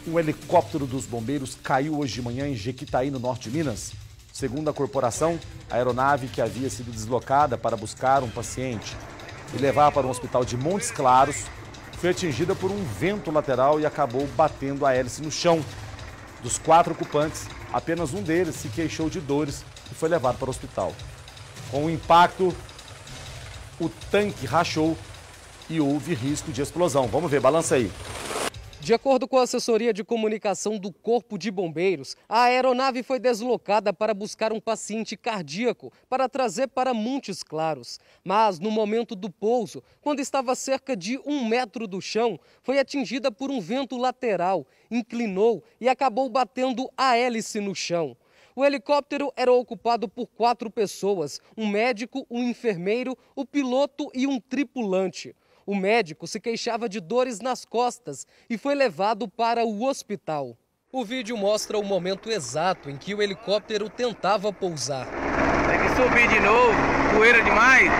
Um helicóptero dos bombeiros caiu hoje de manhã em Jequitaí, no norte de Minas. Segundo a corporação, a aeronave que havia sido deslocada para buscar um paciente e levar para um hospital de Montes Claros foi atingida por um vento lateral e acabou batendo a hélice no chão. Dos 4 ocupantes, apenas um deles se queixou de dores e foi levado para o hospital. Com o impacto, o tanque rachou e houve risco de explosão. Vamos ver, balança aí. De acordo com a assessoria de comunicação do Corpo de Bombeiros, a aeronave foi deslocada para buscar um paciente cardíaco para trazer para Montes Claros. Mas no momento do pouso, quando estava a cerca de 1 metro do chão, foi atingida por um vento lateral, inclinou e acabou batendo a hélice no chão. O helicóptero era ocupado por 4 pessoas, um médico, um enfermeiro, o piloto e um tripulante. O médico se queixava de dores nas costas e foi levado para o hospital. O vídeo mostra o momento exato em que o helicóptero tentava pousar. Tem que subir de novo, poeira demais.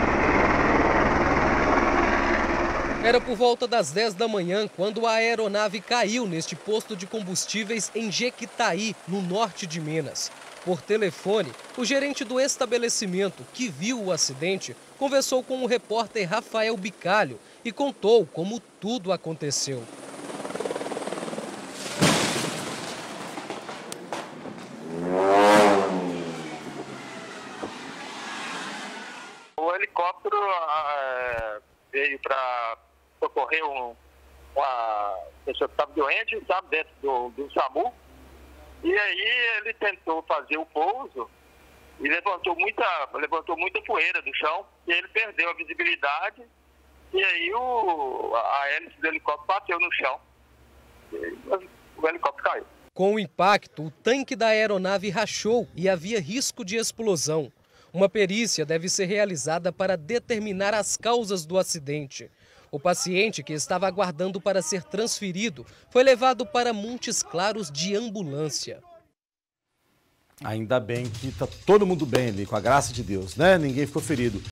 Era por volta das 10 da manhã quando a aeronave caiu neste posto de combustíveis em Jequitaí, no norte de Minas. Por telefone, o gerente do estabelecimento, que viu o acidente, conversou com o repórter Rafael Bicalho e contou como tudo aconteceu. O helicóptero veio para socorrer uma pessoa que estava doente, sabe, dentro do SAMU. E aí ele tentou fazer o pouso e levantou muita poeira do chão e ele perdeu a visibilidade e aí a hélice do helicóptero bateu no chão e o helicóptero caiu. Com o impacto, o tanque da aeronave rachou e havia risco de explosão. Uma perícia deve ser realizada para determinar as causas do acidente. O paciente, que estava aguardando para ser transferido, foi levado para Montes Claros de ambulância. Ainda bem que está todo mundo bem ali, com a graça de Deus, né? Ninguém ficou ferido.